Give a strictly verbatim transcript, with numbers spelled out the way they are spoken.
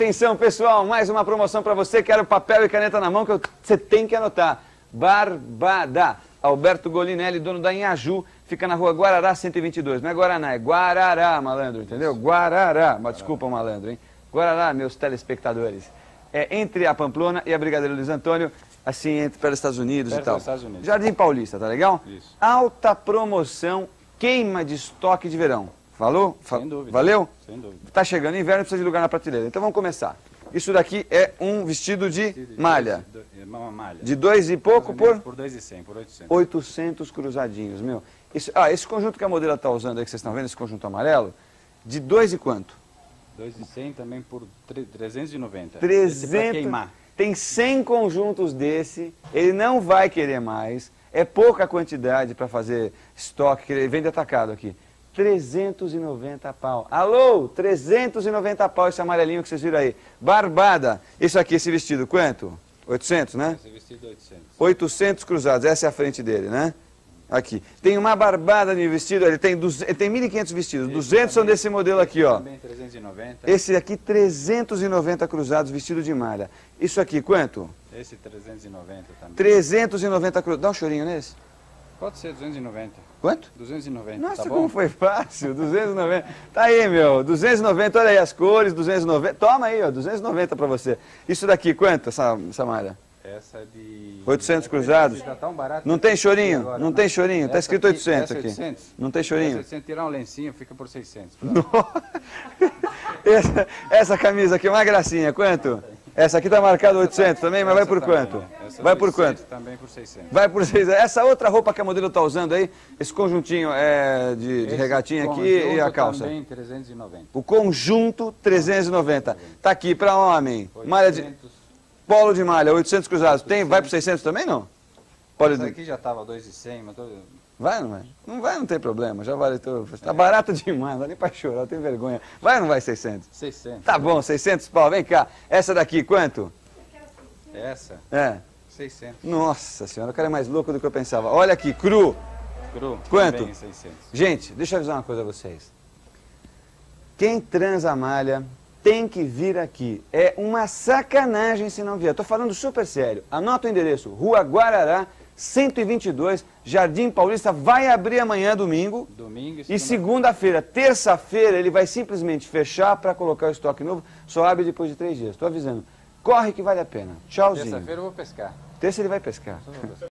Atenção, pessoal, mais uma promoção para você. Quero papel e caneta na mão que eu, você tem que anotar. Barbada. Alberto Golinelli, dono da Inhaju, fica na rua Guarará cento e vinte e dois. Não é Guaraná, é Guarará, malandro, entendeu? Guarará. Mas desculpa, malandro, hein? Guarará, meus telespectadores. É entre a Pamplona e a Brigadeiro Luiz Antônio, assim, entre pelos Estados Unidos perto e tal. dos Estados Unidos. Jardim Paulista, tá legal? Isso. Alta promoção, queima de estoque de verão. Falou? Sem dúvida. Valeu? Sem dúvida. Tá chegando inverno, precisa de lugar na prateleira. Então vamos começar. Isso daqui é um vestido de, de malha. Dois, dois, uma malha. De dois e pouco por? Por dois e cem, por oitocentos. oitocentos cruzadinhos, meu. Isso, ah, esse conjunto que a modelo está usando aí, que vocês estão vendo, esse conjunto amarelo, de dois e quanto? dois e cem também por trezentos e noventa. trezentos. Esse pra queimar. Tem cem conjuntos desse, ele não vai querer mais. É pouca quantidade para fazer estoque, que ele vende atacado aqui. trezentos e noventa pau. Alô, trezentos e noventa pau esse amarelinho que vocês viram aí. Barbada. Isso aqui, esse vestido, quanto? oitocentos, né? Esse vestido oitocentos. oitocentos cruzados, essa é a frente dele, né? Aqui. Tem uma barbada de vestido, ele tem, ele tem mil e quinhentos vestidos, Esse duzentos são também, desse modelo aqui, ó. Também trezentos e noventa. Esse aqui, trezentos e noventa cruzados, vestido de malha. Isso aqui, quanto? Esse trezentos e noventa também. trezentos e noventa cruzados. Dá um chorinho nesse. Pode ser duzentos e noventa. Quanto? duzentos e noventa, Nossa, tá como bom? foi fácil, duzentos e noventa. Tá aí, meu, duzentos e noventa, olha aí as cores, duzentos e noventa. Toma aí, ó, duzentos e noventa pra você. Isso daqui, quanto, essa, essa malha? Essa é de... oitocentos cruzados? Tá tão barato. Não tem chorinho? Agora, Não tem chorinho? Tá Essa escrito aqui- oitocentos essa é aqui. oitocentos? Não tem Essa chorinho? oitocentos, tirar um lencinho, fica por seiscentos. Essa, essa camisa aqui é uma gracinha, quanto? Essa aqui tá marcada oitocentos também, mas vai por Essa também, quanto? é. Essa Vai por oitocentos quanto? Também por seiscentos. Vai por seis. Essa outra roupa que a modelo tá usando aí, esse conjuntinho é de, de Esse regatinha aqui conjunto e a calça. Também trezentos e noventa. O conjunto trezentos e noventa. Tá aqui para homem. Malha de oitocentos. polo de malha, oitocentos cruzados. Tem, vai por seiscentos também não? Pode. Essa aqui já estava dois e cem, mas tô... Vai ou não vai? Não vai, não tem problema. Já vale tudo. Tá barato demais, não dá nem para chorar, tem vergonha. Vai ou não vai seiscentos? seiscentos. Tá bom, seiscentos pau. Vem cá. Essa daqui, quanto? Essa, É. seiscentos. Nossa senhora, o cara é mais louco do que eu pensava. Olha aqui, cru. Cru, Quanto? também seiscentos. Gente, deixa eu avisar uma coisa a vocês. Quem transa malha tem que vir aqui. É uma sacanagem se não vier. Tô falando super sério. Anota o endereço. Rua Guarará, cento e vinte e dois, Jardim Paulista. Vai abrir amanhã, domingo. Domingo E segunda-feira. Terça-feira ele vai simplesmente fechar para colocar o estoque novo. Só abre depois de três dias. Estou avisando. Corre que vale a pena. Tchauzinho. Terça-feira eu vou pescar. Terça ele vai pescar.